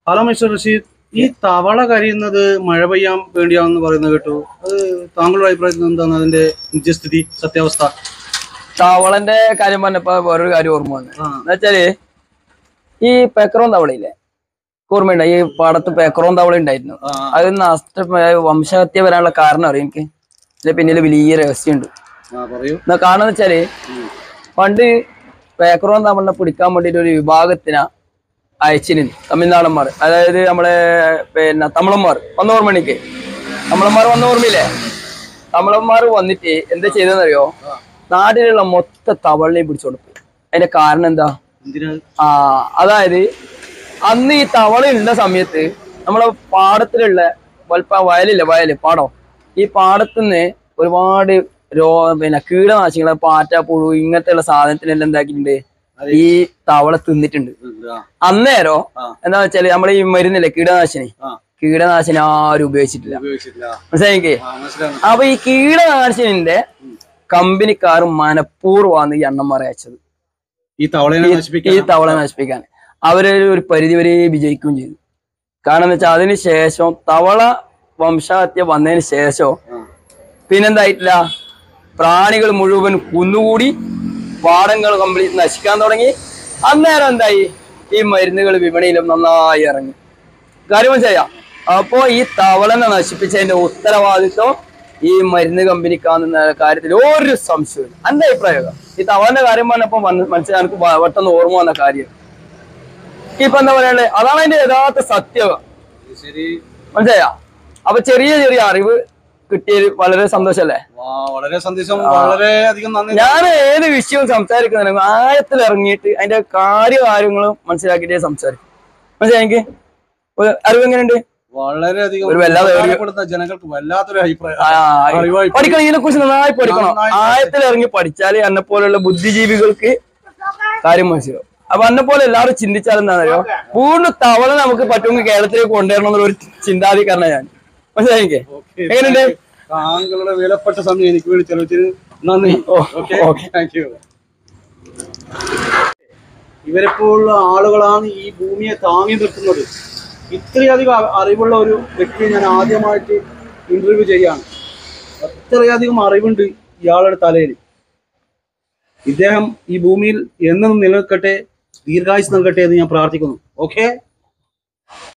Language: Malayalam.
ഹലോ മിസ്റ്റർ റഷീദ്, ഈ തവള കരിയുന്നത് മഴ പെയ്യാൻ വേണ്ടിയാണെന്ന് പറയുന്നത് കേട്ടു. അത് താങ്കളുടെ അഭിപ്രായത്തിൽ എന്താണ് അതിന്റെ നിജസ്ഥിതി, സത്യാവസ്ഥ? തവളന്റെ കാര്യം പറഞ്ഞപ്പോ വേറൊരു കാര്യം ഓർമ്മ വന്നു. എന്നുവെച്ചാല് ഈ പെക്രോൻ തവളയില്ലേ, ഓർമ്മയുണ്ട? ഈ പാടത്ത് പെക്രോൻ തവള ഉണ്ടായിരുന്നു. അത് വംശഹത്യ വരാനുള്ള കാരണം അറിയാം എനിക്ക്. ഇതിന്റെ പിന്നില് വലിയ രഹസ്യമുണ്ട്. എന്നാ കാണുന്ന വെച്ചാല് പണ്ട് പെക്രോൻ തവളിനെ പിടിക്കാൻ വേണ്ടിട്ട് ഒരു വിഭാഗത്തിനാ അയച്ചിരുന്നു തമിഴ്നാടന്മാർ. അതായത് നമ്മളെ തമിഴന്മാർ വന്ന ഓർമ്മണിക്ക്, തമിഴന്മാർ വന്ന ഓർമ്മയില്ലേ? തമിഴന്മാർ വന്നിട്ട് എന്താ ചെയ്തെന്നറിയോ? നാട്ടിലുള്ള മൊത്ത തവളിനെയും പിടിച്ചോണ്ട് പോയി. അതിന്റെ കാരണം എന്താ? അതായത് അന്ന് ഈ തവള ഉള്ള സമയത്ത് നമ്മളെ പാടത്തിലുള്ള വയല് പാടം, ഈ പാടത്തുനിന്ന് ഒരുപാട് കീടനാശികളെ, പാറ്റ, പുഴു ഇങ്ങനത്തെ ഉള്ള സാധനത്തിനെല്ലാം എന്താക്കിയിട്ടുണ്ട്, ഈ തവള തിന്നിട്ടുണ്ട്. അന്നേരം എന്താ വെച്ചാല് നമ്മളെ ഈ മരുന്നില്ലേ കീടനാശിനി ആരും ഉപയോഗിച്ചിട്ടില്ല. മനസ്സിലായിക്കേ? അപ്പൊ ഈ കീടനാശിനിന്റെ കമ്പനിക്കാർ മനഃപൂർവ്വമാണ് ഈ അണ്ണന്മാരെ അയച്ചത് ഈ തവളെ നശിപ്പിക്കാൻ. അവര് ഒരു പരിധിവരെ വിജയിക്കുകയും ചെയ്തു. കാരണം എന്ന് വെച്ചാൽ അതിന് ശേഷം തവള വംശഹത്യ വന്നതിന് ശേഷം പിന്നെന്തായിട്ടില്ല, പ്രാണികൾ മുഴുവൻ കുന്നുകൂടി പാടങ്ങൾ കംപ്ലീറ്റ് നശിക്കാൻ തുടങ്ങി. അന്നേരം എന്തായി, ഈ മരുന്നുകൾ വിപണിയിലും നന്നായി ഇറങ്ങി. കാര്യം മനസ്സിലായ? അപ്പോ ഈ തവളനെ നശിപ്പിച്ചതിന്റെ ഉത്തരവാദിത്വം ഈ മരുന്ന് കമ്പനിക്കാന്ന കാര്യത്തിൽ ഒരു സംശയവും. എന്റെ അഭിപ്രായം, ഈ തവളന്റെ കാര്യം പറഞ്ഞപ്പോ മനസ്സിലായി, എനിക്ക് പെട്ടെന്ന് ഓർമ്മ വന്ന കാര്യം ഇപ്പൊ എന്താ പറയാനുള്ളത്, അതാണ് അതിന്റെ യഥാർത്ഥ സത്യം. മനസ്സിലായ? അപ്പൊ ചെറിയ ചെറിയ അറിവ് കിട്ടിയത് വളരെ സന്തോഷല്ലേ? വളരെ സന്തോഷം, വളരെയധികം നന്ദി. ഞാൻ ഏത് വിഷയവും സംസാരിക്കുന്നുണ്ടെങ്കിൽ ആഴത്തിൽ ഇറങ്ങിയിട്ട് അതിന്റെ കാര്യങ്ങളും മനസ്സിലാക്കിയിട്ടേ സംസാരിക്കും. മനസ്സിലായി? എനിക്ക് അറിവ് എങ്ങനെയുണ്ട്? വളരെയധികം ജനങ്ങൾക്ക് വല്ലാത്തൊരു അഭിപ്രായം. പഠിക്കണം, ഇതിനെ കുറിച്ച് നന്നായി പഠിക്കണം. ആഴത്തിൽ ഇറങ്ങി പഠിച്ചാൽ എന്നെ പോലെയുള്ള ബുദ്ധിജീവികൾക്ക് കാര്യം മനസ്സിലാവും. അപ്പൊ എന്നെ പോലെ എല്ലാവരും ചിന്തിച്ചാൽ എന്താണെന്നറിയോ, പൂർണ്ണ തവള നമുക്ക് പറ്റുമെങ്കിൽ കേരളത്തിലേക്ക് കൊണ്ടുവരണം എന്നുള്ള ചിന്താധികരണ ഞാൻ. മനസ്സിലായിക്കേ? എങ്ങനെയുണ്ട്? താങ്കളുടെ വിലപ്പെട്ട സമയം എനിക്ക് വേണ്ടി ചെലവഴിച്ചത് നന്ദി. Thank you. ഇവരെപ്പോലുള്ള ആളുകളാണ് ഈ ഭൂമിയെ താങ്ങി നിർത്തുന്നത്. ഇത്രയധികം അറിവുള്ള ഒരു വ്യക്തിയെ ഞാൻ ആദ്യമായിട്ട് ഇന്റർവ്യൂ ചെയ്യാണ്. അത്രയധികം അറിവുണ്ട് ഇയാളുടെ തലയിൽ. ഇദ്ദേഹം ഈ ഭൂമിയിൽ എന്നും നിലനിൽക്കട്ടെ, ദീർഘായുസ് നൽകട്ടെ എന്ന് ഞാൻ പ്രാർത്ഥിക്കുന്നു. ഓക്കെ.